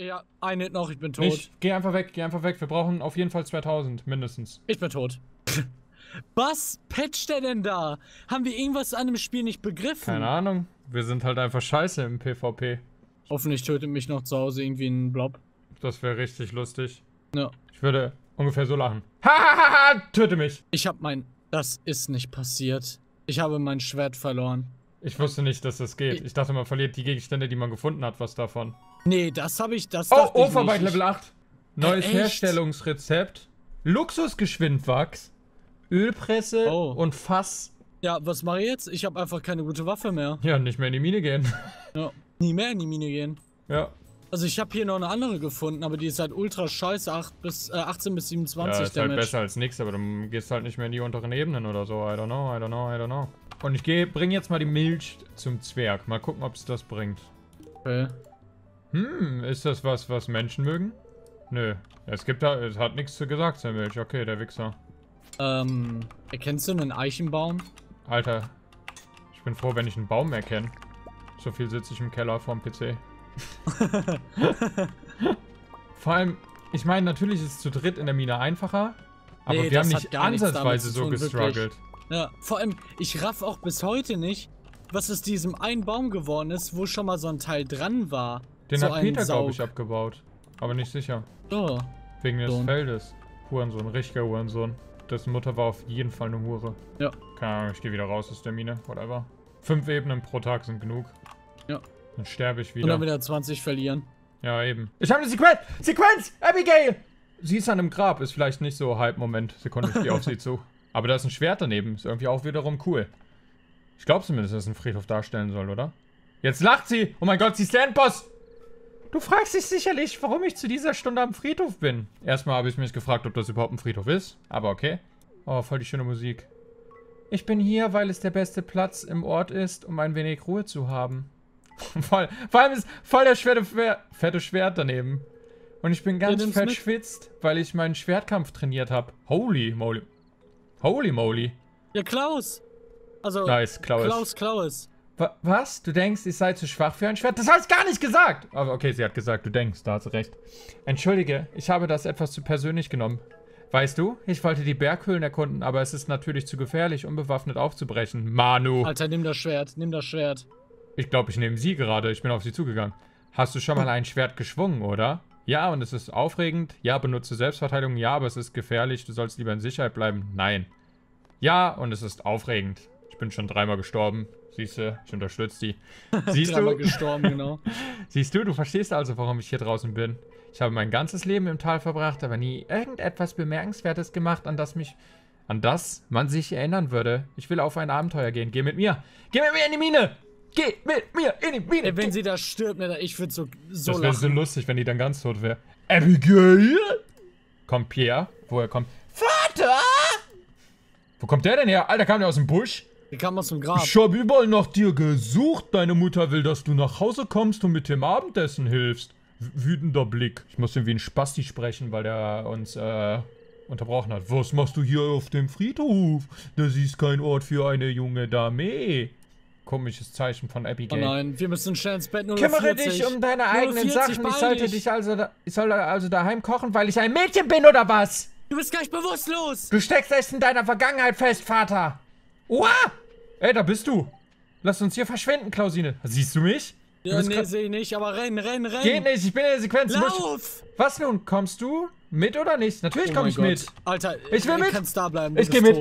Ja, ein Hit noch, ich bin tot. Geh einfach weg, Wir brauchen auf jeden Fall 2000, mindestens. Ich bin tot. Was patcht der denn da? Haben wir irgendwas an dem Spiel nicht begriffen? Keine Ahnung. Wir sind halt einfach scheiße im PvP. Hoffentlich tötet mich noch zu Hause irgendwie ein Blob. Das wäre richtig lustig. Ja. Ich würde ungefähr so lachen. Hahaha, töte mich! Ich hab mein... Das ist nicht passiert. Ich habe mein Schwert verloren. Ich wusste nicht, dass das geht. Ich dachte, man verliert die Gegenstände, die man gefunden hat, was davon. Nee, das habe ich... Das Oh, Overbite Level 8. Neues echt? Herstellungsrezept. Luxusgeschwindwachs. Ölpresse und Fass. Ja, was mache ich jetzt? Ich habe einfach keine gute Waffe mehr. Ja, nicht mehr in die Mine gehen. Ja, nie mehr in die Mine gehen. Ja. Also ich habe hier noch eine andere gefunden, aber die ist halt ultra scheiße, 18 bis 27 ja, ist Damage. halt besser als nichts, aber du gehst halt nicht mehr in die unteren Ebenen oder so. I don't know. Und ich bring jetzt mal die Milch zum Zwerg. Mal gucken, ob es das bringt. Okay. Ist das was Menschen mögen? Nö. Es hat nichts zu gesagt, der Milch. Okay, der Wichser. Erkennst du einen Eichenbaum? Alter, ich bin froh, wenn ich einen Baum erkenne. So viel sitze ich im Keller vorm PC. Vor allem, ich meine, natürlich ist es zu dritt in der Mine einfacher, aber wir haben nicht ansatzweise so gestruggelt. Ja, vor allem, ich raff auch bis heute nicht, was aus diesem einen Baum geworden ist, wo schon mal so ein Teil dran war. Den so hat Peter, glaube ich, abgebaut. Aber nicht sicher. Oh. Wegen des Feldes. Hurensohn, richtiger Hurensohn. Dessen Mutter war auf jeden Fall eine Hure. Ja. Keine Ahnung, ich gehe wieder raus aus der Mine. Whatever. 5 Ebenen pro Tag sind genug. Ja. Dann sterbe ich wieder. Und dann wieder 20 verlieren. Ja, eben. Ich habe eine Sequenz! Abigail! Sie ist an einem Grab. Ist vielleicht nicht so Hype-Moment. Sekunde, ich gehe auf sie zu. Aber da ist ein Schwert daneben. Ist irgendwie auch wiederum cool. Ich glaube zumindest, dass es einen Friedhof darstellen soll, oder? Jetzt lacht sie! Oh mein Gott, sie ist der Endboss! Du fragst dich sicherlich, warum ich zu dieser Stunde am Friedhof bin. Erstmal habe ich mich gefragt, ob das überhaupt ein Friedhof ist. Aber okay. Oh, voll die schöne Musik. Ich bin hier, weil es der beste Platz im Ort ist, um ein wenig Ruhe zu haben. Vor allem ist voll der fette Schwert daneben. Und ich bin ganz verschwitzt, weil ich meinen Schwertkampf trainiert habe. Holy moly. Holy moly. Ja, Klaus. Also, nice, Klaus. Klaus. Was? Du denkst, ich sei zu schwach für ein Schwert? Das hast du gar nicht gesagt! Aber okay, sie hat gesagt, du denkst, da hast du recht. Entschuldige, ich habe das etwas zu persönlich genommen. Weißt du, ich wollte die Berghöhlen erkunden, aber es ist natürlich zu gefährlich, unbewaffnet aufzubrechen. Manu! Alter, nimm das Schwert, nimm das Schwert. Ich glaube, ich nehme sie gerade. Ich bin auf sie zugegangen. Hast du schon mal ein Schwert geschwungen, oder? Ja, und es ist aufregend. Ja, benutze Selbstverteidigung. Ja, aber es ist gefährlich. Du sollst lieber in Sicherheit bleiben. Nein. Ja, und es ist aufregend. Ich bin schon 3-mal gestorben. Siehst du, ich unterstütze die. Siehst du? 3-mal gestorben, genau. Siehst du verstehst also, warum ich hier draußen bin. Ich habe mein ganzes Leben im Tal verbracht, aber nie irgendetwas Bemerkenswertes gemacht, an das man sich erinnern würde. Ich will auf ein Abenteuer gehen. Geh mit mir. Geh mit mir in die Mine. Geh mit mir in die Mine. Ey, wenn sie da stirbt, ne, ich würde so das wäre lachen. so lustig, wenn die dann ganz tot wäre. Abigail? Kommt Pierre? Woher kommt... Vater! Wo kommt der denn her? Alter, kam der aus dem Busch? Die kam aus dem Grab. Ich habe überall nach dir gesucht. Deine Mutter will, dass du nach Hause kommst und mit dem Abendessen hilfst. Wütender Blick. Ich muss wie ein Spasti sprechen, weil der uns unterbrochen hat. Was machst du hier auf dem Friedhof? Das ist kein Ort für eine junge Dame. Komisches Zeichen von Abigail. Oh nein, wir müssen schnell ins Bett. Kümmere dich um deine eigenen Sachen. Ich soll also daheim kochen, weil ich ein Mädchen bin, oder was? Du bist gleich bewusstlos. Du steckst echt in deiner Vergangenheit fest, Vater. Uah! Ey, da bist du. Lass uns hier verschwinden, Klausine. Siehst du mich? Ja, nee, sehe ich nicht, aber renn. Geht nicht, ich bin in der Sequenz. Lauf! Was nun? Kommst du mit oder nicht? Natürlich komme ich mit. Alter, ich will mit. Du kannst da bleiben. Ich geh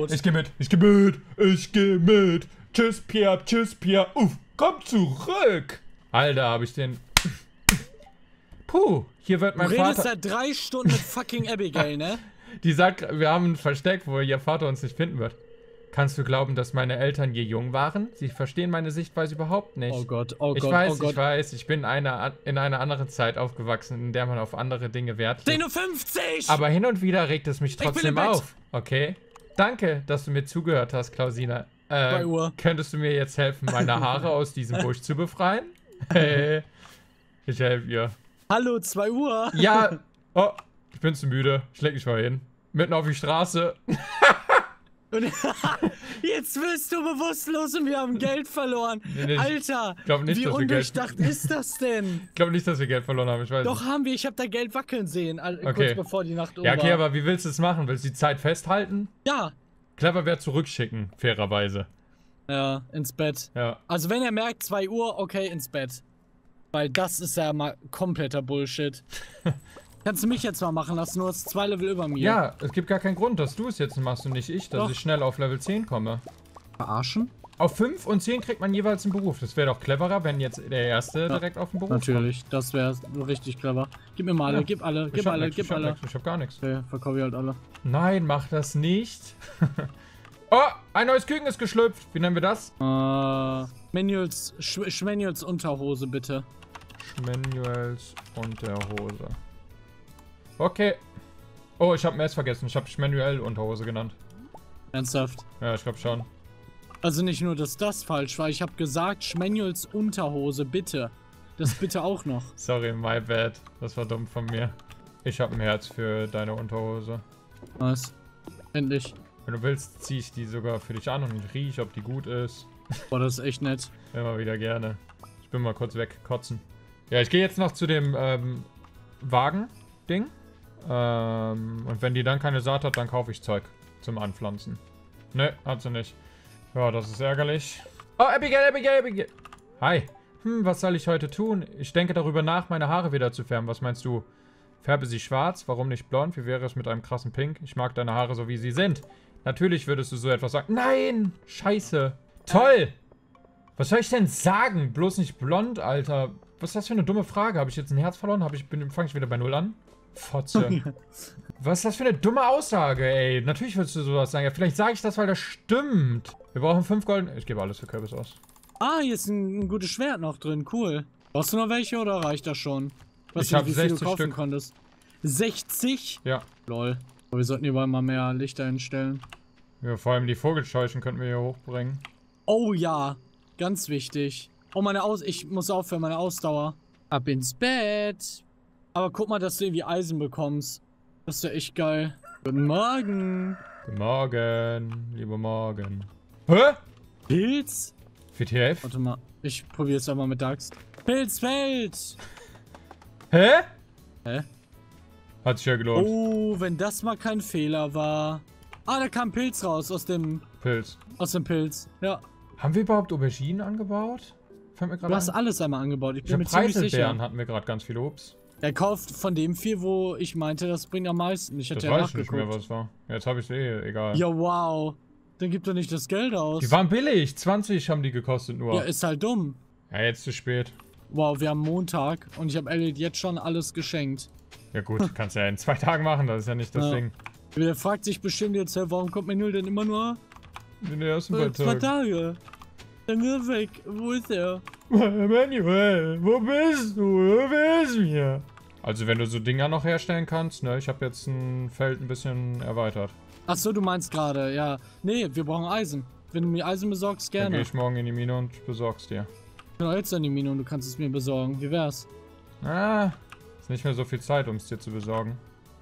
mit. Tschüss, Pierre. Komm zurück. Alter, hab ich den... Puh, hier wird mein Vater... Du redest seit 3 Stunden mit fucking Abigail, ne? Die sagt, wir haben ein Versteck, wo ihr Vater uns nicht finden wird. Kannst du glauben, dass meine Eltern je jung waren? Sie verstehen meine Sichtweise überhaupt nicht. Oh Gott. Ich weiß, ich bin in einer anderen Zeit aufgewachsen, in der man auf andere Dinge Wert legt. 10:50 Uhr! Aber hin und wieder regt es mich trotzdem auf. Okay? Danke, dass du mir zugehört hast, Klausina. 2 Uhr. Könntest du mir jetzt helfen, meine Haare aus diesem Busch zu befreien? Hey, ich helfe ihr. Hallo, 2 Uhr. Ja. Oh, ich bin zu müde. Ich leg mich mal hin. Mitten auf die Straße. Und jetzt bist du bewusstlos und wir haben Geld verloren. Nee, Alter, nicht, wie undurchdacht ist das denn? Ich glaube nicht, dass wir Geld verloren haben, ich weiß Doch, nicht. haben wir. Ich habe da Geld wackeln sehen, Okay. kurz bevor die Nacht um Ja, okay, war. aber wie willst du es machen? Willst du die Zeit festhalten? Ja. Clever wäre zurückschicken, fairerweise. Ja, ins Bett. Ja. Also wenn er merkt, 2 Uhr, okay, ins Bett. Weil das ist ja mal kompletter Bullshit. Kannst du mich jetzt mal machen lassen, du hast 2 Level über mir. Ja, es gibt gar keinen Grund, dass du es jetzt machst und nicht ich, dass Doch. ich schnell auf Level 10 komme. Verarschen? Auf 5 und 10 kriegt man jeweils einen Beruf. Das wäre doch cleverer, wenn jetzt der Erste direkt auf den Beruf Natürlich, das wäre richtig clever. Gib mir mal alle, Ja. gib alle, kommt. gib alle, gib Ich hab alle. nix, ich hab gar nichts. Okay, verkaufe ich halt alle. Nein, mach das nicht. Oh, ein neues Küken ist geschlüpft. Wie nennen wir das? Schmanuels Unterhose, bitte. Schmanuels Unterhose. Okay. Oh, ich habe ein S vergessen. Ich habe Schmanuel Unterhose genannt. Ernsthaft. Ja, ich glaube schon. Also nicht nur, dass das falsch war, ich habe gesagt, Schmanuels Unterhose, bitte. Das bitte auch noch. Sorry, my bad. Das war dumm von mir. Ich habe ein Herz für deine Unterhose. Was? Endlich. Wenn du willst, ziehe ich die sogar für dich an und ich rieche, ob die gut ist. Boah, das ist echt nett. Immer wieder gerne. Ich bin mal kurz wegkotzen. Ja, ich gehe jetzt noch zu dem Wagen-Ding. Und wenn die dann keine Saat hat, dann kaufe ich Zeug zum Anpflanzen. Ne, hat sie nicht. Ja, das ist ärgerlich. Oh, Abigail. Hi. Was soll ich heute tun? Ich denke darüber nach, meine Haare wieder zu färben. Was meinst du? Färbe sie schwarz? Warum nicht blond? Wie wäre es mit einem krassen Pink? Ich mag deine Haare so, wie sie sind. Natürlich würdest du so etwas sagen. Nein! Scheiße. Toll! Was soll ich denn sagen? Bloß nicht blond, Alter. Was ist das für eine dumme Frage? Habe ich jetzt ein Herz verloren? Fange ich wieder bei 0 an? Fotze. Was ist das für eine dumme Aussage, ey? Natürlich würdest du sowas sagen. Ja, vielleicht sage ich das, weil das stimmt. Wir brauchen 5 Golden... Ich gebe alles für Kürbis aus. Ah, hier ist ein gutes Schwert noch drin. Cool. Brauchst du noch welche oder reicht das schon? Ich habe wie viel 60 du kaufen Stück. konntest. 60? Ja. Lol. Aber wir sollten überall mal mehr Lichter hinstellen. Ja, vor allem die Vogelscheuchen könnten wir hier hochbringen. Oh ja. Ganz wichtig. Oh, ich muss aufhören, meine Ausdauer. Ab ins Bett. Aber guck mal, dass du irgendwie Eisen bekommst. Das ist ja echt geil. Guten Morgen. Guten Morgen, lieber Morgen. Hä? Pilz? WTF? Warte mal. Ich probiere es einmal mit Dax. Pilz fällt. Hä? Hä? Hat sich ja gelohnt. Oh, wenn das mal kein Fehler war. Ah, da kam Pilz raus aus dem Pilz. Pilz. Ja. Haben wir überhaupt Auberginen angebaut? Fällt mir Du gerade hast an. alles einmal angebaut. Ich Ich bin habe mir ziemlich sicher. Preiselbeeren hatten wir gerade ganz viele Obst. Er kauft von dem viel, wo ich meinte, das bringt am meisten. Ich Das hätte ja weiß ich nicht mehr, nachgeguckt. was war. Jetzt habe ich es egal. Ja, wow. Dann gibt er nicht das Geld aus. Die waren billig. 20 haben die gekostet nur. Ja, ist halt dumm. Ja, jetzt zu spät. Wow, wir haben Montag und ich habe Elliot jetzt schon alles geschenkt. Ja gut, kannst ja in 2 Tagen machen, das ist ja nicht das Ja. Ding. Der fragt sich bestimmt jetzt, warum kommt Menül denn immer nur In den ersten 2 2 Tagen. Tage? Dann ist er weg. Wo ist er? Manuel, wo bist du? Wo bist du hier? Also wenn du so Dinger noch herstellen kannst, ne? Ich habe jetzt ein Feld ein bisschen erweitert. Ach so, du meinst gerade, ja. Nee, wir brauchen Eisen. Wenn du mir Eisen besorgst, Dann gerne. gehe ich morgen in die Mine und besorg's dir. Ich bin auch jetzt in die Mine und du kannst es mir besorgen. Wie wär's? Ah, ist nicht mehr so viel Zeit, um es dir zu besorgen.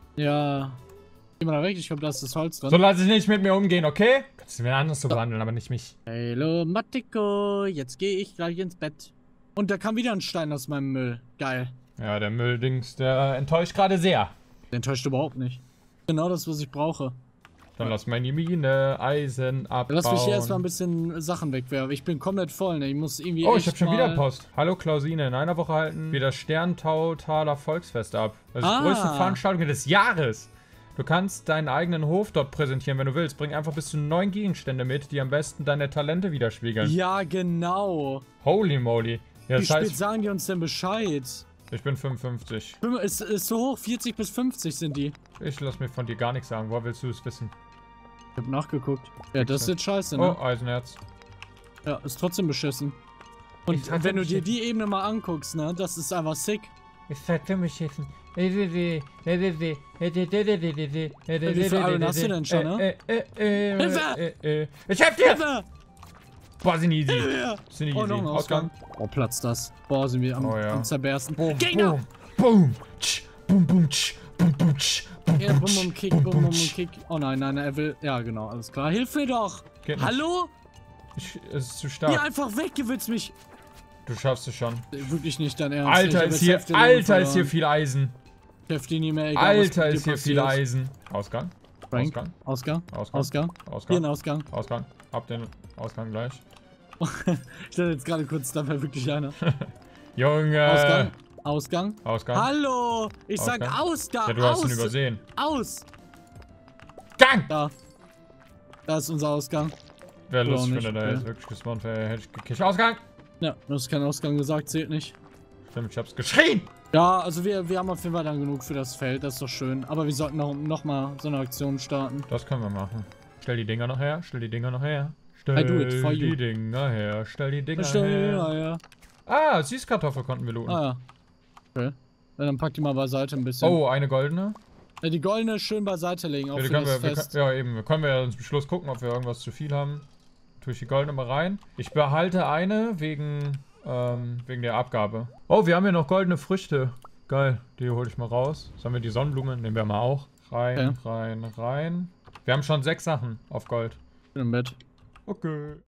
Ja. Geh mal da weg, ich glaube, da ist das Holz drin. So lass ich nicht mit mir umgehen, okay? Kannst du mir anders so behandeln, aber nicht mich. Hallo, Matiko. Jetzt gehe ich gleich ins Bett. Und da kam wieder ein Stein aus meinem Müll. Geil. Ja, der Mülldings, der enttäuscht gerade sehr. Der enttäuscht überhaupt nicht. Genau das, was ich brauche. Dann lass mal in die Mine Eisen abbauen. Lass mich hier erstmal ein bisschen Sachen wegwerfen. Ich bin komplett voll, ne? Ich muss irgendwie. Oh, ich echt habe schon mal- wieder Post. Hallo Klausine, in einer Woche halten wir das Sterntautaler Volksfest ab. Das ist die Ah. größte Veranstaltung des Jahres. Du kannst deinen eigenen Hof dort präsentieren, wenn du willst. Bring einfach bis zu 9 Gegenstände mit, die am besten deine Talente widerspiegeln. Ja, genau. Holy moly. Ja, Wie das spät heißt, sagen die uns denn Bescheid? ich bin 55. Ist so hoch, 40 bis 50 sind die. Ich lass mir von dir gar nichts sagen. Woher willst du es wissen? Ich hab nachgeguckt. Ja, das ist jetzt scheiße, ne? Oh, Eisenerz. Ja, ist trotzdem beschissen. Und Ist trotzdem wenn du dir beschissen. die Ebene mal anguckst, ne, das ist einfach sick. Ist halt für mich beschissen. Wie viel Iron hast du denn schon, ne? Ich helf dir! Hilfe! Boah, sind easy. Ja. Sind easy. Oh, noch ein Ausgang. Ausgang. Oh, platzt das. Boah, sind wir am, Oh, ja. am zerbersten. Boom, Gegner! boom, boom, tsch, boom, boom, tsch, boom, boom, tsch, Ja, bum, Kick, bum, Kick. Oh nein, er will... Ja, genau, alles klar. Hilf mir doch! Geht Hallo? Es ist zu stark. Geh einfach weg, du willst mich... Du schaffst es schon. Wirklich nicht dein Ernst. Alter, ist hier viel Eisen. Ich helfe dir nie mehr, egal, Alter, ist hier viel Eisen. Ausgang. Frank. Ausgang. Hier ein Ausgang. Ausgang. Hab den Ausgang gleich. Ich dachte jetzt gerade kurz, da wäre wirklich einer. Junge. Ausgang. Hallo. Ich sag Ausgang. Ja, du hast ihn übersehen. Gang. Da ist unser Ausgang. Wäre lustig, wenn er da jetzt wirklich gespawnt wäre, hätte ich gekickt. Ausgang. Ja, du hast keinen Ausgang gesagt, zählt nicht. Stimmt, ich hab's geschrien. Ja, also wir haben auf jeden Fall dann genug für das Feld, das ist doch schön. Aber wir sollten noch mal so eine Aktion starten. Das können wir machen. Stell die Dinger noch her, Stell die Dinger her. Ah, Süßkartoffel konnten wir looten. Ah ja. Okay. Dann pack die mal beiseite ein bisschen. Oh, eine goldene. Ja, die goldene schön beiseite legen, auch ja, für das Fest. Ja, eben. Wir können ja zum Schluss gucken, ob wir irgendwas zu viel haben. Tue ich die goldene mal rein. Ich behalte eine wegen der Abgabe. Oh, wir haben hier noch goldene Früchte. Geil, die hole ich mal raus. Sollen wir die Sonnenblumen? Nehmen wir mal auch. Rein. Wir haben schon 6 Sachen auf Gold. Bin im Bett. Okay.